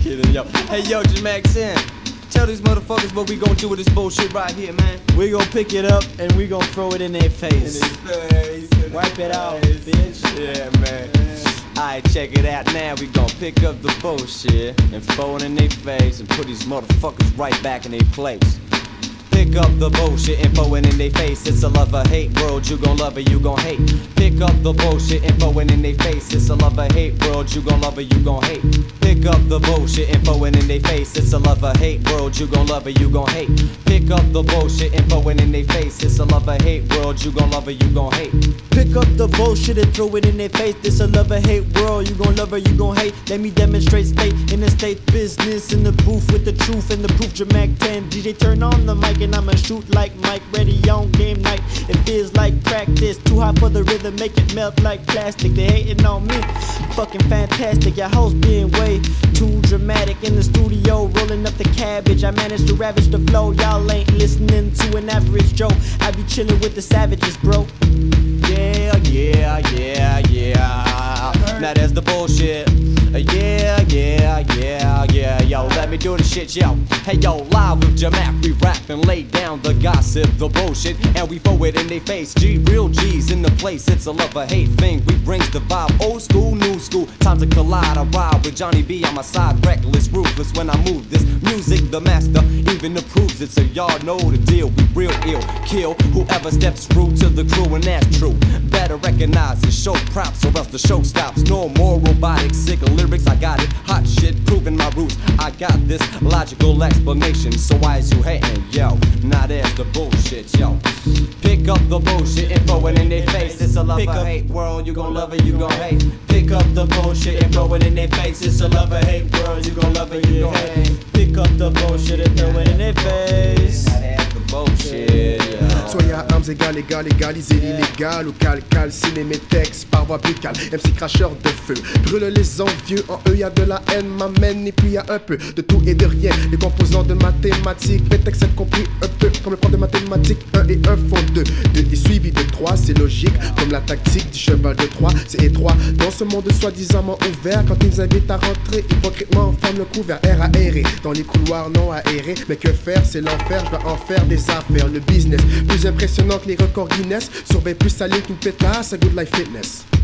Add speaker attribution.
Speaker 1: kidding, yo. Hey, yo, Jahmac, tell these motherfuckers what we gon' do with this bullshit right here, man.
Speaker 2: We gon' pick it up and we gon' throw it in their face. Wipe it out, bitch.
Speaker 1: Yeah, man. Alright, check it out now. We gon' pick up the bullshit and throw it in their face and put these motherfuckers right back in their place. Pick up the bullshit and throw it in their face. It's a love or hate world, you gon' love it, you gon' hate. Pick up the bullshit and throw it in their face. It's a love or hate world, you gon' love it, you gon' hate. Pick up the bullshit and throw it in their face. It's a love or hate world, you gon' love it, you gon' hate. Pick up the bullshit and throw it in their face. It's a love or hate world, you gon' love it, you gon' hate.
Speaker 2: Pick up the bullshit and throw it in their face. This a love or hate world, you gon' love or you gon' hate. Let me demonstrate state in the state business in the booth with the truth and the proof. Jahmac 10 DJ turn on the mic and I'ma shoot like Mike, ready on game night. It feels like practice, too hot for the rhythm, make it melt like plastic. They hating on me, fucking fantastic. Your host being way too dramatic in the studio, rolling up the cabbage. I managed to ravage the flow. Y'all ain't listening to an average Joe. I be chilling with the savages, bro.
Speaker 1: Yeah. Now there's the bullshit. Yeah. Yo, let me do the shit, yo. Hey, yo, live with Jahmac, we rap and lay down the gossip, the bullshit, and we throw it in their face. Real G's in the place. It's a love or hate thing. We brings the vibe, old school, new school. Time to collide. I ride with Johnny B on my side, reckless, ruthless. When I move this music, the master even approves it. So y'all know the deal. We real ill, kill whoever steps through to the crew, and that's true. Better recognize and show props, or else the show stops. No more robotic, sick lyrics. I got it, hot shit, proving my roots. I got this logical explanation. So why is you hating, yo? Now there's the bullshit, yo. Pick up the bullshit and throw it in their face. It's a love or hate world, you gon' love it, you gon' hate. Pick up the bullshit and throw it in their face. It's a love or hate world, you gon' love it, you gon' hate.
Speaker 2: Pick up the bullshit and throw it in their face.
Speaker 1: Now there's the bullshit, yo.
Speaker 3: Soyez à armes égales, égaliser l'illégal. Au cal, ciné mes textes par voie buccale. MC cracheur de feu, brûle les envieux. En eux y'a de la haine, m'amène. Et puis y'a un peu de tout et de rien. Les composants de mathématiques, mes textes sont compris un peu comme le prof de mathématiques. 1 et 1 font 2, 2 est suivi de 3, c'est logique. Comme la tactique du cheval de Troie, c'est étroit. Dans ce monde soi-disant ouvert, quand ils invitent à rentrer, hypocritement forment le couvert. Air aéré, dans les couloirs non aérés. Mais que faire, c'est l'enfer, je dois en faire des affaires. Le business, plus impressionnant que les records Guinness. Surveille plus salive qu'une pétasse, à Good Life Fitness.